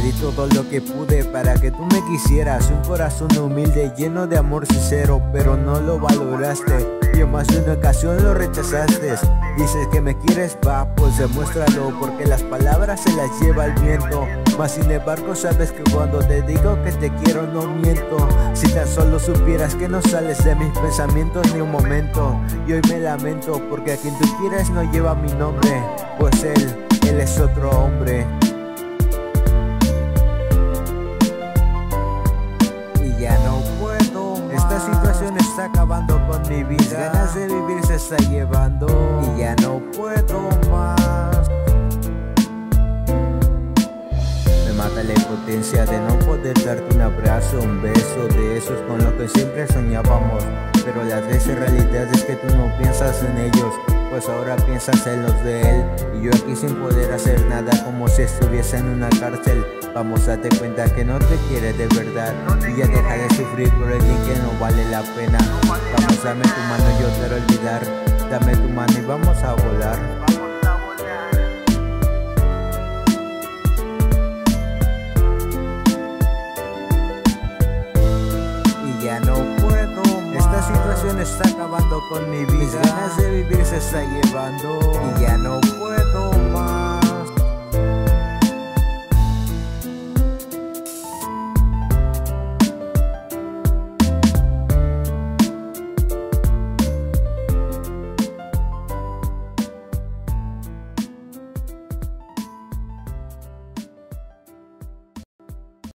di todo lo que pude para que tú me quisieras. Un corazón humilde, lleno de amor sincero, pero no lo valoraste. Y en más de una ocasión lo rechazaste. Dices que me quieres, va, pues demuéstralo, porque las palabras se las lleva el viento. Mas sin embargo sabes que cuando te digo que te quiero no miento. Si tan solo supieras que no sales de mis pensamientos ni un momento. Y hoy me lamento porque a quien tú quieres no lleva mi nombre, pues él es otro hombre. Y ya no puedo más. Esta situación está acabando con mi vida. Ganas de vivir se está llevando. Y ya no puedo más. Me mata la impotencia de no poder darte un abrazo, un beso, de esos con los que siempre soñábamos. Pero la triste realidad es que tú no piensas en ellos, pues ahora piensas en los de él. Y yo aquí sin poder hacer nada, como si estuviese en una cárcel. Vamos, date cuenta que no te quiere de verdad, y ya deja de sufrir por alguien que no vale la pena. Vamos, dame tu mano, yo quiero olvidar. Dame tu mano y vamos a volar. Y ya no puedo más. Esta situación está acabando con mi vida. Mis ganas de vivir se está llevando. Y ya no puedo más.